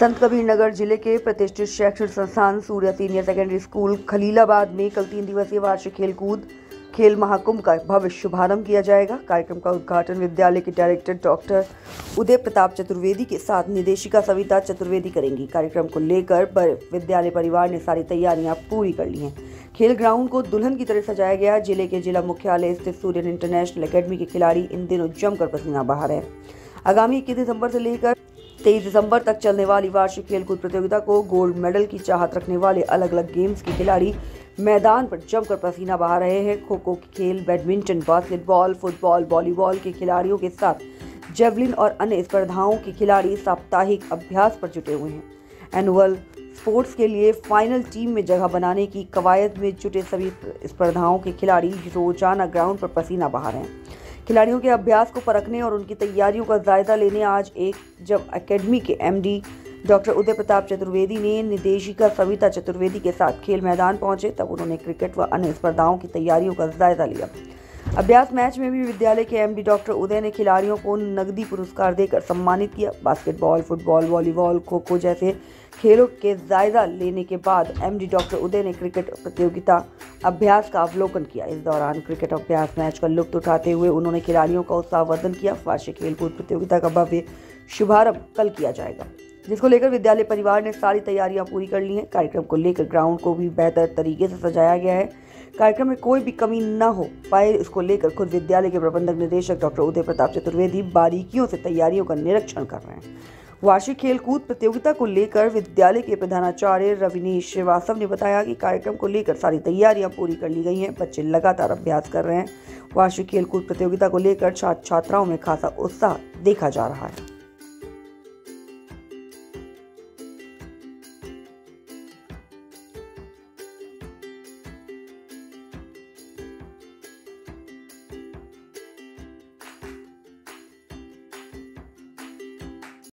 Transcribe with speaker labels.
Speaker 1: संत कबीर नगर जिले के प्रतिष्ठित शैक्षणिक संस्थान Surya senior secondary school Khalilabad में कल 3 दिवसीय वार्षिक खेल महाकुंभ का भव्य शुभारंभ किया जाएगा। कार्यक्रम का उद्घाटन विद्यालय के डायरेक्टर डॉक्टर उदय प्रताप चतुर्वेदी के साथ निदेशिका सविता चतुर्वेदी करेंगी। कार्यक्रम को लेकर विद्यालय परिवार ने सारी तैयारियां पूरी कर ली हैं। खेल ग्राउंड को दुल्हन की तरह सजाया गया। जिले के जिला मुख्यालय स्थित सूर्य इंटरनेशनल एकेडमी के खिलाड़ी इन दिनों जमकर पसीना बहा रहे हैं। आगामी 21 दिसंबर से लेकर 23 दिसंबर तक चलने वाली वार्षिक खेलकूद प्रतियोगिता को गोल्ड मेडल की चाहत रखने वाले अलग अलग गेम्स के खिलाड़ी मैदान पर जमकर पसीना बहा रहे हैं। खो खो के खेल, बैडमिंटन, बास्केटबॉल, फुटबॉल, वॉलीबॉल के खिलाड़ियों के साथ जेवलिन और अन्य स्पर्धाओं के खिलाड़ी साप्ताहिक अभ्यास पर जुटे हुए हैं। एनुअल स्पोर्ट्स के लिए फाइनल टीम में जगह बनाने की कवायद में जुटे सभी स्पर्धाओं के खिलाड़ी रोजाना ग्राउंड पर पसीना बहा रहे हैं। खिलाड़ियों के अभ्यास को परखने और उनकी तैयारियों का जायजा लेने आज जब एकेडमी के एमडी डॉक्टर उदय प्रताप चतुर्वेदी ने निदेशिका सविता चतुर्वेदी के साथ खेल मैदान पहुंचे, तब उन्होंने क्रिकेट व अन्य स्पर्धाओं की तैयारियों का जायजा लिया। अभ्यास मैच में भी विद्यालय के एमडी डॉक्टर उदय ने खिलाड़ियों को नकदी पुरस्कार देकर सम्मानित किया। Basketball, football, volleyball, kho kho जैसे खेलों के जायजा लेने के बाद एमडी डॉक्टर उदय ने क्रिकेट प्रतियोगिता अभ्यास का अवलोकन किया। इस दौरान क्रिकेट अभ्यास मैच का लुत्फ उठाते हुए उन्होंने खिलाड़ियों का उत्साहवर्धन किया। वार्षिक खेलकूद प्रतियोगिता का भव्य शुभारंभ कल किया जाएगा, जिसको लेकर विद्यालय परिवार ने सारी तैयारियां पूरी कर ली हैं। कार्यक्रम को लेकर ग्राउंड को भी बेहतर तरीके से सजाया गया है। कार्यक्रम में कोई भी कमी न हो पाए, इसको लेकर खुद विद्यालय के प्रबंधक निदेशक डॉक्टर उदय प्रताप चतुर्वेदी बारीकियों से तैयारियों का निरीक्षण कर रहे हैं। वार्षिक खेलकूद प्रतियोगिता को लेकर विद्यालय के प्रधानाचार्य रविनीश श्रीवास्तव ने बताया कि कार्यक्रम को लेकर सारी तैयारियां पूरी कर ली गई हैं। बच्चे लगातार अभ्यास कर रहे हैं। वार्षिक खेलकूद प्रतियोगिता को लेकर छात्र छात्राओं में खासा उत्साह देखा जा रहा है।